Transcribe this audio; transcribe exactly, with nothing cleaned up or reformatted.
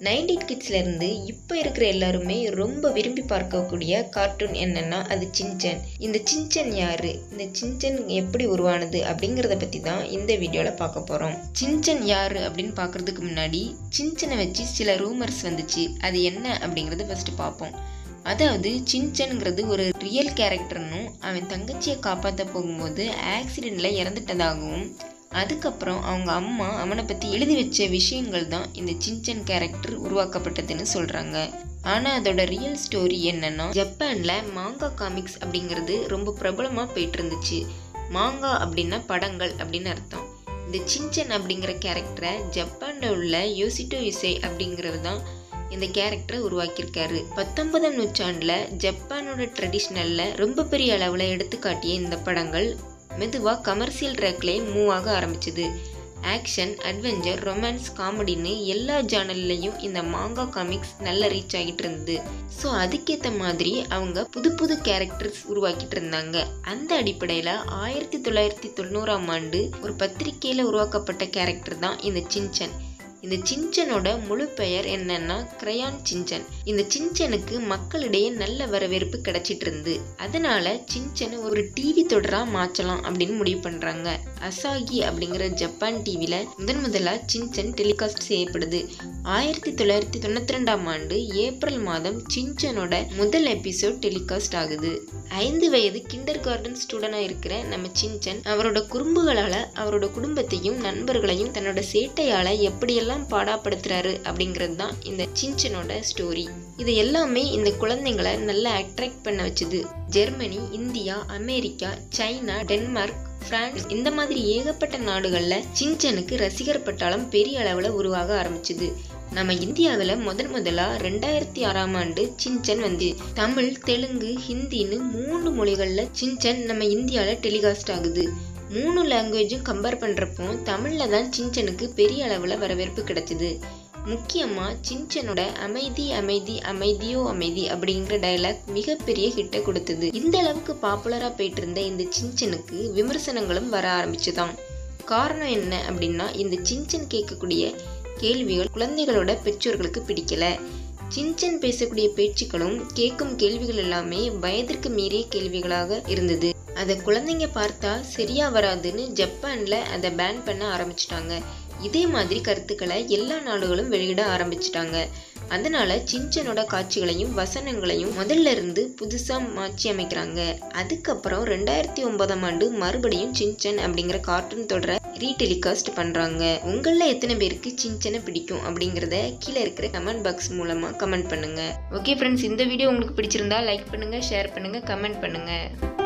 Nineteen கிட்ஸ்லேருந்து இப்போ இருக்கிற எல்லாருமே ரொம்ப விரும்பி பார்க்கக்கூடிய கார்ட்டூன் என்னென்னா அது சின்சன். இந்த சின்சன் யார், இந்த சின்சன் எப்படி உருவானது அப்படிங்கிறத பற்றி தான் இந்த வீடியோவில் பார்க்க போகிறோம். சின்சன் யார் அப்படின்னு பார்க்குறதுக்கு முன்னாடி சின்சனை வச்சு சில ரூமர்ஸ் வந்துச்சு. அது என்ன அப்படிங்கிறத ஃபஸ்ட்டு பார்ப்போம். அதாவது சின்சன்ங்கிறது ஒரு ரியல் கேரக்டர்னும் அவன் தங்கச்சியை காப்பாற்ற போகும்போது ஆக்சிடெண்ட்டில் இறந்துட்டதாகவும் அதுக்கப்புறம் அவங்க அம்மா அவனை பற்றி எழுதி வச்ச விஷயங்கள் தான் இந்த சின்சன் கேரக்டர் உருவாக்கப்பட்டதுன்னு சொல்கிறாங்க. ஆனால் அதோட ரியல் ஸ்டோரி என்னன்னா, ஜப்பானில் மாங்கா காமிக்ஸ் அப்படிங்கிறது ரொம்ப பிரபலமாக போயிட்டு இருந்துச்சு. மாங்கா அப்படின்னா படங்கள் அப்படின்னு அர்த்தம். இந்த சின்சன் அப்படிங்கிற கேரக்டரை ஜப்பானில் உள்ள யோசிட்டோ யுசை அப்படிங்கிறது தான் இந்த கேரக்டரை உருவாக்கியிருக்காரு. பத்தொன்பதாம் நூற்றாண்டில் ஜப்பானோட ட்ரெடிஷ்னலில் ரொம்ப பெரிய அளவில் எடுத்துக்காட்டிய இந்த படங்கள் மெதுவாக கமர்ஷியல் ட்ராக்லேயே மூவ் ஆக ஆரம்பிச்சுது. ஆக்ஷன், அட்வென்ச்சர், ரொமான்ஸ், காமெடின்னு எல்லா ஜானல்லையும் இந்த மாங்கா காமிக்ஸ் நல்ல ரீச் ஆகிட்டு இருந்தது. ஸோ அதுக்கேற்ற மாதிரி அவங்க புது புது கேரக்டர்ஸ் உருவாக்கிட்டு இருந்தாங்க. அந்த அடிப்படையில் ஆயிரத்தி தொள்ளாயிரத்தி தொண்ணூறாம் ஆண்டு ஒரு பத்திரிகையில் உருவாக்கப்பட்ட கேரக்டர் தான் இந்த சின்சன். இந்த சின்சனோட முழு பெயர் என்னன்னா கிரையான் சின்சன். இந்த சின்சனுக்கு மக்களிடையே நல்ல வரவேற்பு கிடைச்சிட்டு இருந்து, அதனால சின்சனை ஒரு டிவி தொடரா மாற்றலாம் அப்படின்னு முடிவு பண்றாங்க. அசாகி அப்படிங்கிற ஜப்பான் டிவில முதன் முதலா சின்சன் டெலிகாஸ்ட் செய்யப்படுது. ஆயிரத்தி தொள்ளாயிரத்தி தொண்ணூத்தி ரெண்டாம் ஆண்டு ஏப்ரல் மாதம் சின்சனோட முதல் எபிசோட் டெலிகாஸ்ட் ஆகுது. ஐந்து வயது கிண்டர் கார்டன் ஸ்டூடெண்டா இருக்கிற நம்ம சின்சன் அவரோட குறும்புகளால அவரோட குடும்பத்தையும் நண்பர்களையும் தன்னோட சேட்டையால எப்படியெல்லாம் பாடாப்படுத்துறாரு அப்படிங்கிறது தான் இந்த சின்சனோட ஸ்டோரி. இது எல்லாமே இந்த குழந்தைங்களை நல்லா அட்ராக்ட் பண்ண வச்சுது. Germany, India, America, China, Denmark, France இந்த மாதிரி ஏகப்பட்ட நாடுகள்ல சின்சனுக்கு ரசிகர் பட்டாளம் பெரிய அளவுல உருவாக ஆரம்பிச்சுது. நம்ம இந்தியாவில் முதன் முதலா ரெண்டாயிரத்தி ஆறாம் ஆண்டு சின்சன் வந்து தமிழ், தெலுங்கு, ஹிந்தின்னு மூணு மொழிகள்ல சின்சன் நம்ம இந்தியாவில் டெலிகாஸ்ட் ஆகுது. மூணு லாங்குவேஜும் கம்பேர் பண்ணுறப்போ தமிழில் தான் சின்சனுக்கு பெரிய அளவில் வரவேற்பு கிடைச்சிது. முக்கியமாக சின்சனோட அமைதி அமைதி அமைதியோ அமைதி அப்படிங்கிற டைலாக் மிகப்பெரிய ஹிட்டை கொடுத்தது. இந்த அளவுக்கு பாப்புலராக போயிட்டு இருந்த இந்த சின்சனுக்கு விமர்சனங்களும் வர ஆரம்பிச்சுதான். காரணம் என்ன அப்படின்னா, இந்த சின்சன் கேட்கக்கூடிய கேள்விகள் குழந்தைகளோட பெற்றோர்களுக்கு பிடிக்கல. சின்சன் பேசக்கூடிய பேச்சுக்களும் கேட்கும் கேள்விகள் எல்லாமே வயதிற்கு மீறிய கேள்விகளாக இருந்தது. அதை குழந்தைங்க பார்த்தா சரியா வராதுன்னு ஜப்பான்ல அதை பேன் பண்ண ஆரம்பிச்சிட்டாங்க. இதே மாதிரி கருத்துக்களை எல்லா நாடுகளும் வெளியிட ஆரம்பிச்சிட்டாங்க. அதனால சின்சனோட காட்சிகளையும் வசனங்களையும் முதல்ல இருந்து புதுசா மாற்றி அமைக்கிறாங்க. அதுக்கப்புறம் ரெண்டாயிரத்தி ஒன்பதாம் ஆண்டு மறுபடியும் சின்சன் அப்படிங்கிற கார்ட்டூன் தொடரை ரீடெலிகாஸ்ட் பண்றாங்க. உங்கள எத்தனை பேருக்கு சின்சனை பிடிக்கும் அப்படிங்கிறத கீழே இருக்கிற கமெண்ட் பாக்ஸ் மூலமா கமெண்ட் பண்ணுங்க. ஓகே ஃப்ரெண்ட்ஸ், இந்த வீடியோ உங்களுக்கு பிடிச்சிருந்தா லைக் பண்ணுங்க, ஷேர் பண்ணுங்க, கமெண்ட் பண்ணுங்க.